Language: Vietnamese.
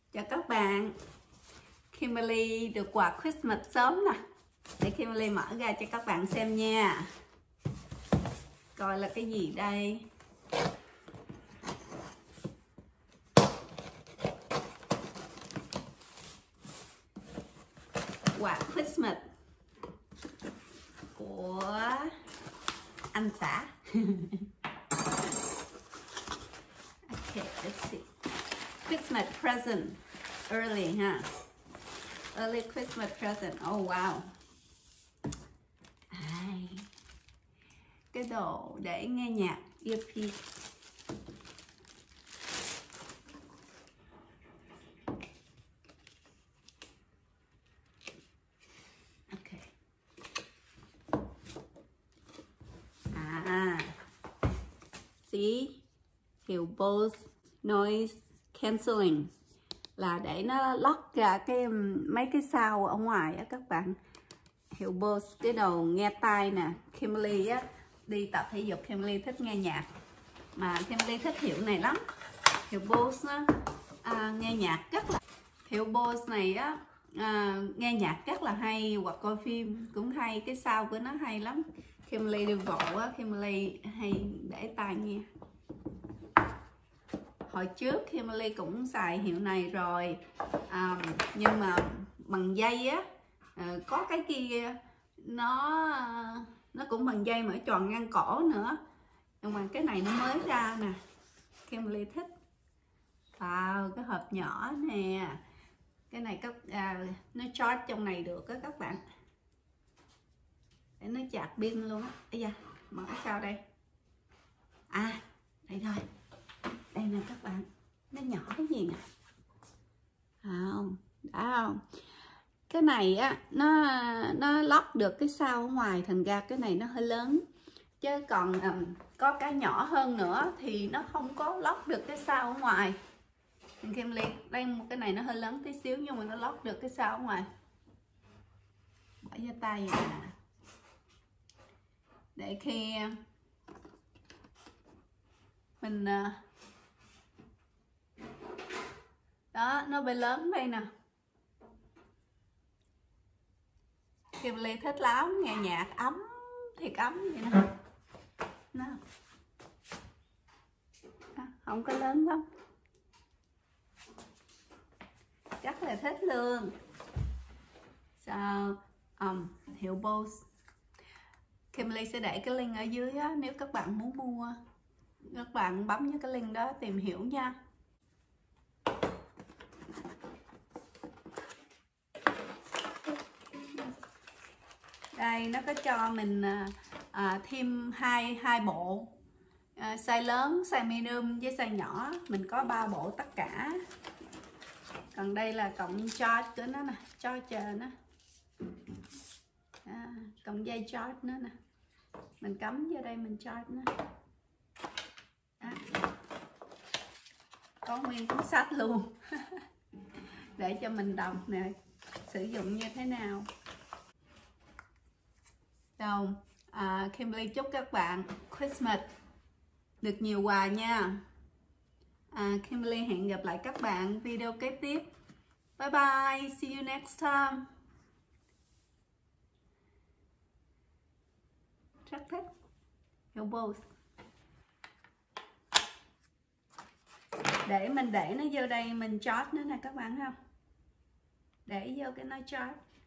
Chào các bạn. Kimberly được quà Christmas sớm nè. Để Kimberly mở ra cho các bạn xem nha. Coi là cái gì đây. Quà Christmas của anh xã. Okay, let's see. Christmas present early ha. Early Christmas present. Oh wow. Cái đồ để nghe nhạc earpiece. Okay. See, hiệu Bose noise cancelling là để nó lock ra cái mấy cái sound ở ngoài á các bạn. Hiệu Bose, cái đầu nghe tai nè. Kimberly á đi tập thể dục, Kimberly thích nghe nhạc mà Kimberly thích hiệu này lắm. Hiệu Bose á, nghe nhạc rất là hiệu Bose này á, nghe nhạc rất là hay, hoặc coi phim cũng hay, cái sound của nó hay lắm. Kimberly đi bộ á, Kimberly hay để tai nghe. Hồi trước Kimberly cũng xài hiệu này rồi, nhưng mà bằng dây á, có cái kia nó cũng bằng dây mà tròn ngang cổ nữa, nhưng mà cái này nó mới ra nè, Kimberly thích. Wow, cái hộp nhỏ nè, cái này nó charge trong này được á các bạn, để nó chạc pin luôn á. Ây da, mở sao đây? Đây thôi, đây nè các bạn, nó nhỏ cái gì nè, không đã không? Cái này á, nó lock được cái sao ở ngoài, thành ra cái này nó hơi lớn, chứ còn có cái nhỏ hơn nữa thì nó không có lock được cái sao ở ngoài. Kimberly đây, một cái này nó hơi lớn tí xíu nhưng mà nó lock được cái sao ở ngoài. Bỏ vô tay vậy nè, để khi mình đó, nó bị lớn đây nè. Kimberly thích lắm, nghe nhạc ấm, thiệt ấm vậy nè. Nó không có lớn lắm, rất là thích luôn. Sao hiệu Bose. Kimberly sẽ để cái link ở dưới á, nếu các bạn muốn mua, các bạn bấm vào cái link đó tìm hiểu nha. Đây nó có cho mình thêm hai bộ, size lớn, size medium với size nhỏ. Mình có 3 bộ tất cả. Còn đây là cọng charge của nó nè, charger nó, cọng dây charge nó nè, mình cắm vô đây mình charge nó. Có nguyên cuốn sách luôn để cho mình đọc nè, sử dụng như thế nào. Đâu, Kimberly chúc các bạn Christmas được nhiều quà nha. Kimberly hẹn gặp lại các bạn video kế tiếp. Bye bye, see you next time. Rất thích hiệu Bose. Để mình để nó vô đây mình charge nó nè các bạn, không để vô cái nó charge.